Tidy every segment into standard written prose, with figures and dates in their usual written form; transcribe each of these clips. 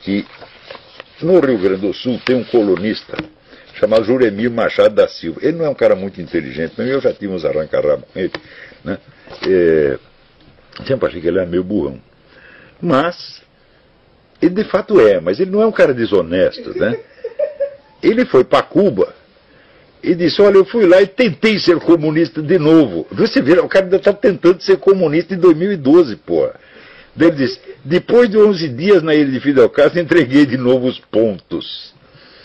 que no Rio Grande do Sul tem um colunista chamado Juremir Machado da Silva. Ele não é um cara muito inteligente, mas eu já tive uns arranca-rabo com ele, né? Sempre achei que ele era meio burrão. Mas ele de fato mas ele não é um cara desonesto, né? Ele foi para Cuba e disse, olha, eu fui lá e tentei ser comunista de novo. Você vê, o cara ainda está tentando ser comunista em 2012, porra. Daí ele disse, depois de 11 dias na ilha de Fidel Castro, entreguei de novo os pontos.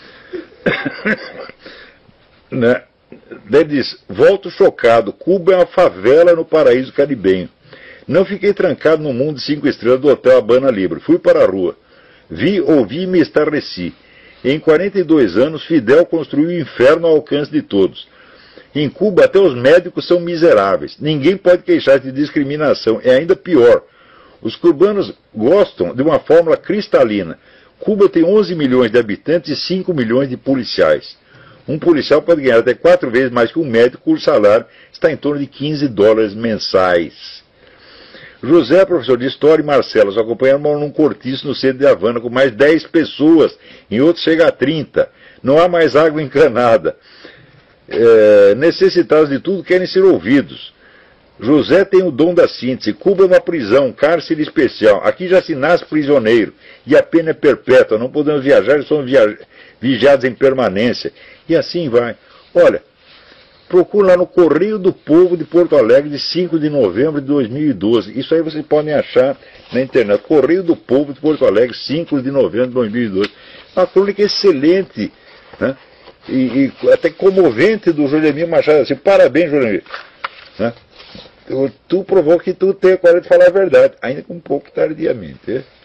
Né? Daí ele disse, volto chocado, Cuba é uma favela no paraíso caribenho. Não fiquei trancado no mundo de 5 estrelas do Hotel Habana Libre. Fui para a rua. Vi, ouvi e me estarreci. Em 42 anos, Fidel construiu o inferno ao alcance de todos. Em Cuba, até os médicos são miseráveis. Ninguém pode queixar de discriminação. É ainda pior. Os cubanos gostam de uma fórmula cristalina. Cuba tem 11 milhões de habitantes e 5 milhões de policiais. Um policial pode ganhar até 4 vezes mais que um médico, cujo salário está em torno de $15 mensais. José, professor de História, e Marcelo, os acompanharam, moram num cortiço no centro de Havana com mais 10 pessoas. Em outros chega a 30. Não há mais água encanada. Necessitados de tudo, querem ser ouvidos. José tem o dom da síntese. Cuba é uma prisão, um cárcere especial. Aqui já se nasce prisioneiro. E a pena é perpétua. Não podemos viajar, somos vigiados em permanência. E assim vai. Olha, procure lá no Correio do Povo de Porto Alegre, de 5 de novembro de 2012. Isso aí vocês podem achar na internet. Correio do Povo de Porto Alegre, 5 de novembro de 2012. Uma crônica excelente, né? E até comovente do Juremir Machado. Assim, parabéns, Juremir. Né? Tu provou que tu tem a coragem de falar a verdade, ainda que um pouco tardiamente.